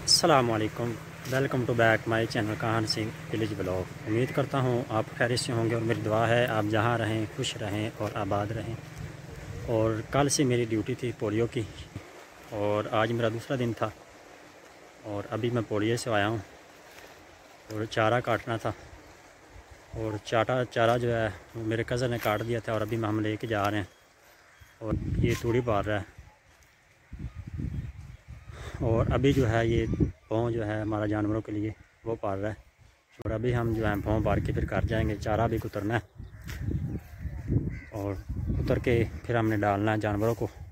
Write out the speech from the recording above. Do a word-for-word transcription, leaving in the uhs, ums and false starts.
अस्सलामुअलैकुम, welcome to back my channel Kahan Singh village blog. उम्मीद करता हूँ आप खैरियत से होंगे और मेरी दुआ है आप जहाँ रहें खुश रहें और आबाद रहें। और कल से मेरी ड्यूटी थी पोलियो की और आज मेरा दूसरा दिन था और अभी मैं पोलियो से आया हूँ और चारा काटना था और चाटा चारा जो है वो मेरे कज़न ने काट दिया था और अभी हम लेके जा रहे हैं और ये तूड़ी पार रहा है। और अभी जो है ये भौं जो है हमारा जानवरों के लिए वो पाल रहा है और अभी हम जो है भौं पार के फिर घर जाएंगे। चारा भी कुतरना है और उतर के फिर हमने डालना है जानवरों को।